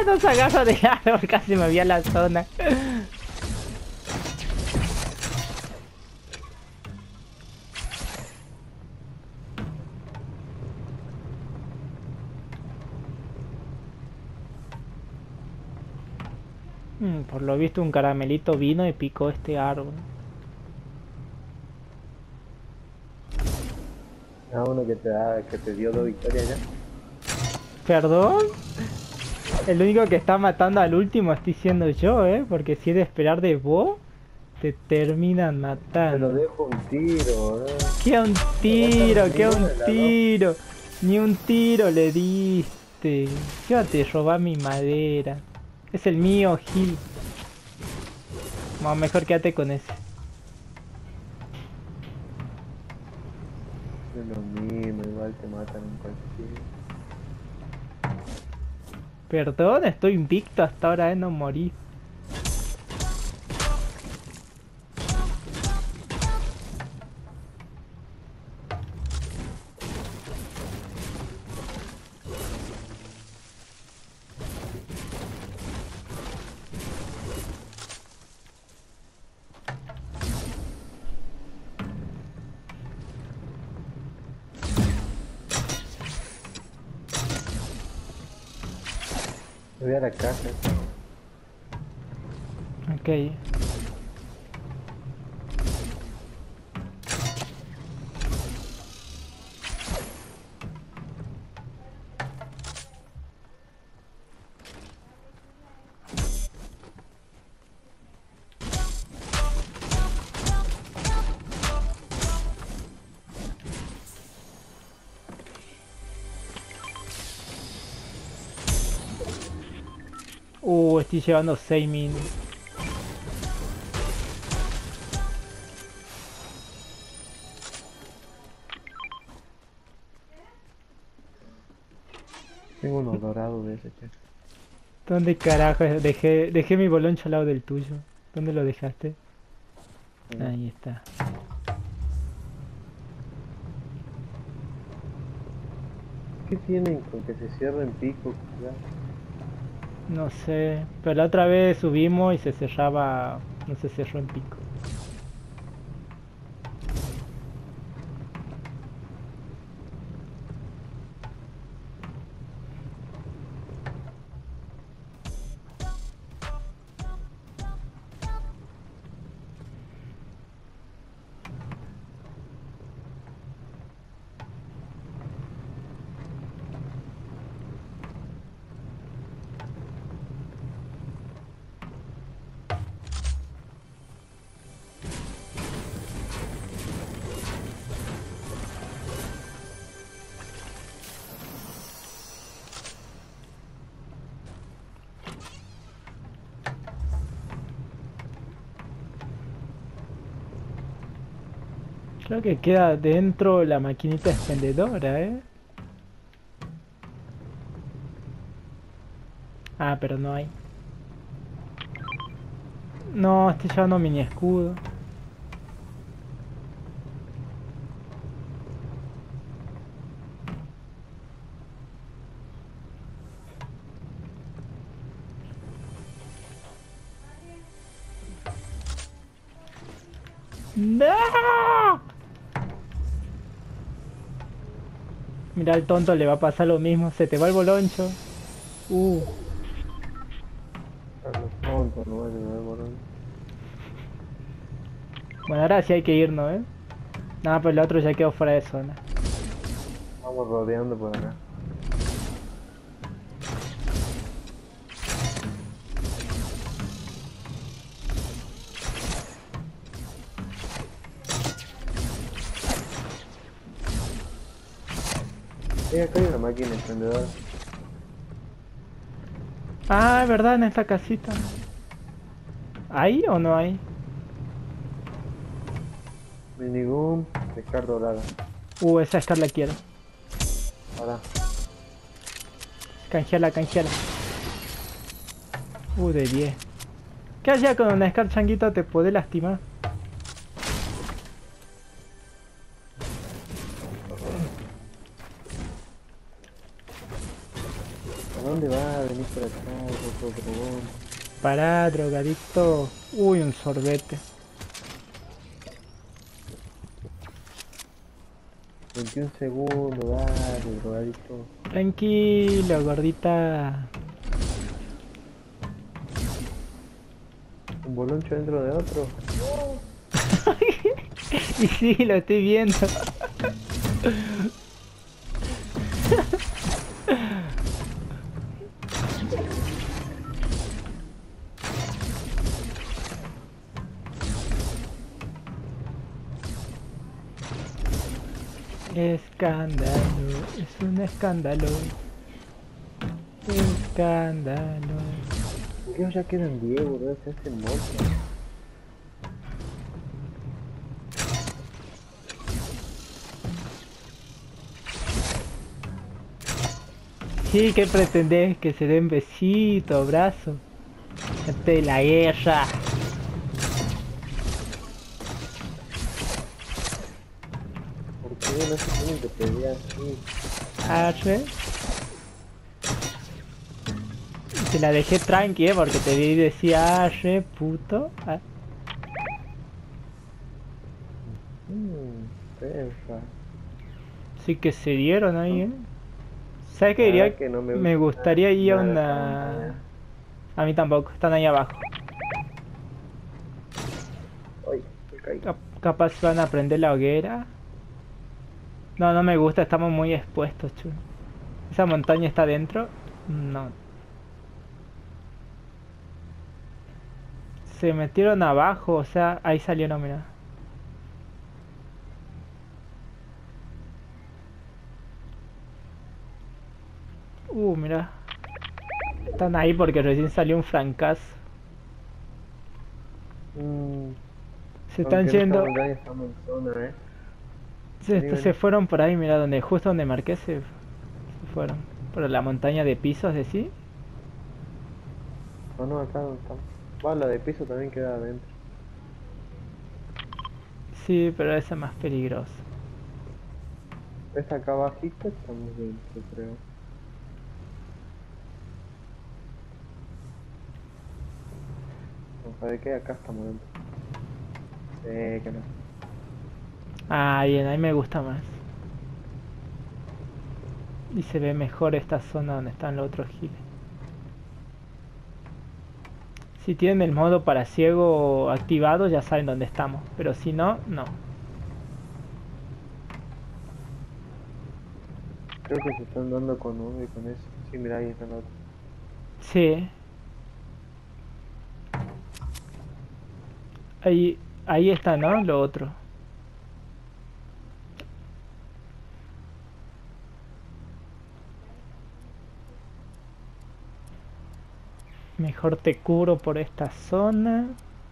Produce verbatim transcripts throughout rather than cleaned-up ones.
No se agarra de árbol, casi me vi a la zona. Mm, por lo visto un caramelito vino y picó este árbol. Ah, uno que te da, que te dio dos victorias ya. ¿Perdón? El único que está matando al último estoy siendo yo, ¿eh? Porque si es de esperar de vos, te terminan Te lo matando. dejo un tiro, ¿verdad? ¡Qué un Lo mataron tiro! ¡Qué un ninguna de las dos. tiro! Ni un tiro le diste. Yo te robé mi madera. Es el mío, Gil. Bueno, mejor quédate con ese. Es lo mismo, igual te matan en cualquier. Perdón, estoy invicto hasta ahora, ¿eh? No morí. Me voy a la casa. Ok. Uh, estoy llevando seis min. Tengo unos dorados de ese, che. ¿Dónde carajo? Dejé, dejé mi boloncho al lado del tuyo. ¿Dónde lo dejaste? Bueno, Ahí está. ¿qué tienen con que se cierren picos? Ya? No sé. Pero la otra vez subimos y se cerraba. No se cerró en pico. Creo que queda dentro la maquinita expendedora, ¿eh? Ah, pero no hay. No, estoy llevando mini escudo. ¡No! Mira, al tonto le va a pasar lo mismo. Se te va el boloncho. Uh. A los tontos, no vale, no borrón. Bueno, ahora sí hay que irnos, ¿eh? Nada, pero el otro ya quedó fuera de zona. Vamos rodeando por acá. Eh, acá hay una máquina emprendedora. Ah, es verdad, en esta casita. ¿Hay o no hay? Minigum, pescar dorada. Uh, esa Scar la quiero. Ahora, Canjeala, canjeala. Uh, de diez. ¿Qué hacía con una Scar changuito? Te puede lastimar. ¿a dónde va a venir por acá? otro dragón. Pará, drogadicto. Uy, un sorbete. veintiún segundos, dale, drogadito. Tranquilo, gordita. Un boloncho dentro de otro. Y sí, lo estoy viendo. Escándalo, es un escándalo. Escándalo. ¿Por qué ya quedan diez, boludo? Se hacen monstruos. Sí, ¿qué pretendés? Que se den besitos, brazos. Ante la guerra. ¿Por qué no se tienen que pelear así? Arre. Te la dejé tranqui, ¿eh? Porque te vi y decía arre, puto. Ah. Mmm, perra. Sí que se dieron ahí, ¿eh? ¿Sabes qué La diría? verdad que no me Me gusta gustaría ir a nada esta una... montaña. A mí tampoco, están ahí abajo. Ay, me caí. Cap- capaz van a prender la hoguera. No, no me gusta, estamos muy expuestos, chulo. ¿Esa montaña está dentro? No. Se metieron abajo, o sea, ahí salieron, mira. Uh, mira. Están ahí porque recién salió un francazo. Mm, Se están aunque en esta yendo. montaña estamos en zona, eh. Se, Vení, se vení. fueron por ahí, mira, donde justo donde marqué se, se fueron. Por la montaña de pisos, de sí. No, no, acá donde estamos. Va, la de piso también queda adentro. Sí, pero esa es más peligrosa. Esta acá abajito estamos dentro, creo. No sabe qué, acá estamos dentro. Sí, que no. Ah, bien, ahí me gusta más. Y se ve mejor esta zona donde están los otros giles. Si tienen el modo para ciego activado ya saben dónde estamos. Pero si no, no. Creo que se están dando con uno y con eso. Sí, mira, ahí está el otro. Sí. Ahí, ahí está, ¿no? Lo otro. Mejor te cubro por esta zona.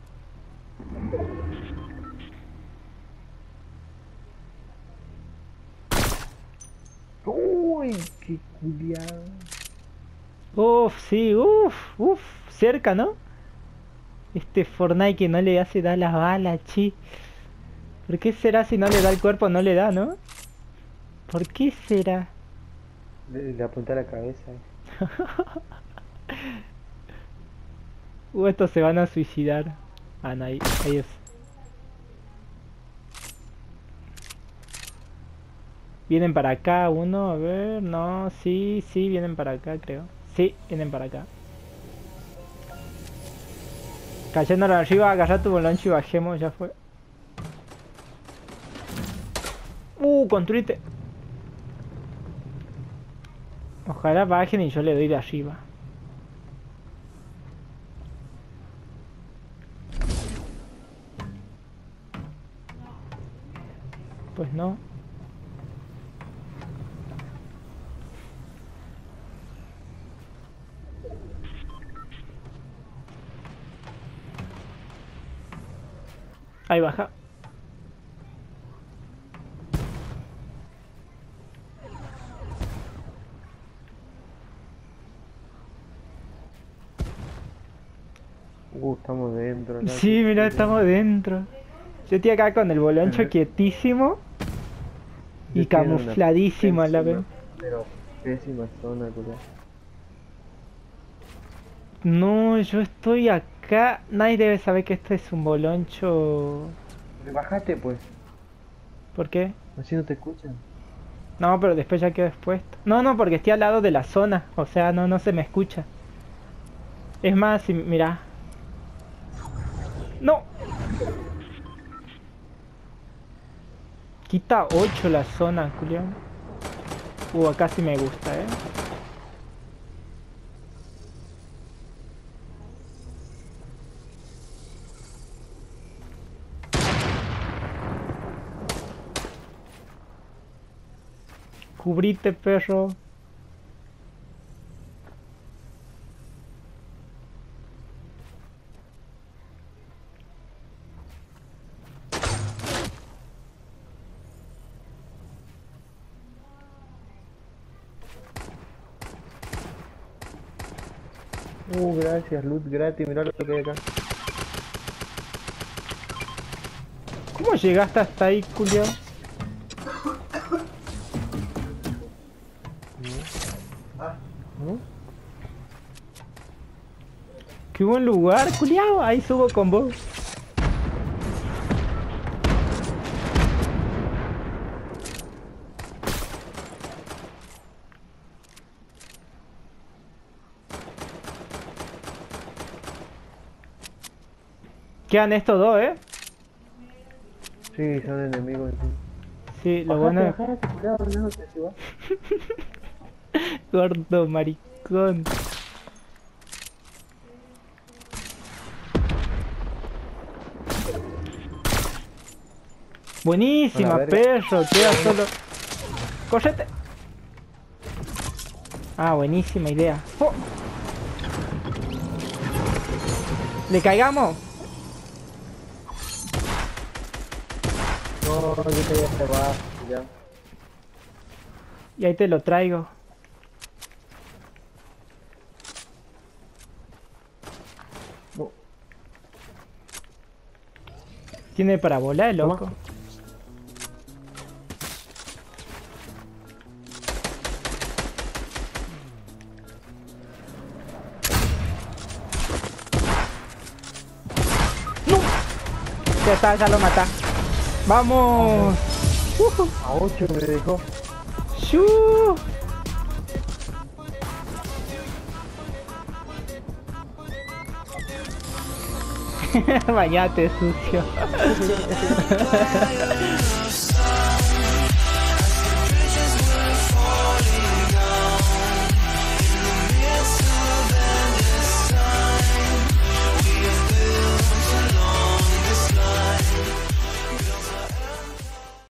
Uy, qué culiado. Uf, sí, uf, uf. Cerca, ¿no? Este Fortnite que no le hace dar las balas, chi. ¿Por qué será si no le da el cuerpo? No le da, ¿no? ¿Por qué será? Le, le apunté a la cabeza. Uh, estos se van a suicidar. Ah, no, ahí, ahí es. Vienen para acá uno, a ver, no, sí, sí, vienen para acá, creo. Sí, vienen para acá. Cayéndolo arriba, agarra tu boloncho y bajemos, ya fue. Uh, construite. Ojalá bajen y yo le doy de arriba. Pues no. Ahí baja. Uh, estamos dentro. ¿no? Sí, mira, estamos dentro. Yo estoy acá con el boloncho Ajá. quietísimo Yo y estoy en una camufladísimo a la vez. pésima, Pero pésima zona, culiao. No, yo estoy acá. Nadie debe saber que este es un boloncho. Bájate pues, ¿Por qué? así no te escuchan. No, pero después ya quedo expuesto. No, no, porque estoy al lado de la zona. O sea, no, no se me escucha. Es más, si, mira. No. Quita ocho la zona, Julián. Uh, acá sí me gusta, eh. Cubrite, perro. Uh, gracias, loot gratis, mirá lo que hay acá. ¿Cómo llegaste hasta ahí, Julio? ¿No? Qué buen lugar, culiao. Ahí subo con vos. Quedan estos dos, eh. Sí, son enemigos. Sí. Sí, lo Bajate, bueno es... bajate, cuidado, no te si va. Gordo maricón. Buenísima, A la verga. perro. Queda solo... ¡Correte! Ah, buenísima idea. ¡Oh! ¿Le caigamos? No, yo te ya te va, ya. Y ahí te lo traigo. No. Tiene para volar, loco. Toma. Ya está, ya lo mata. ¡Vamos! Uh, A ocho me dejó. ¡Shuu! Bañate, sucio.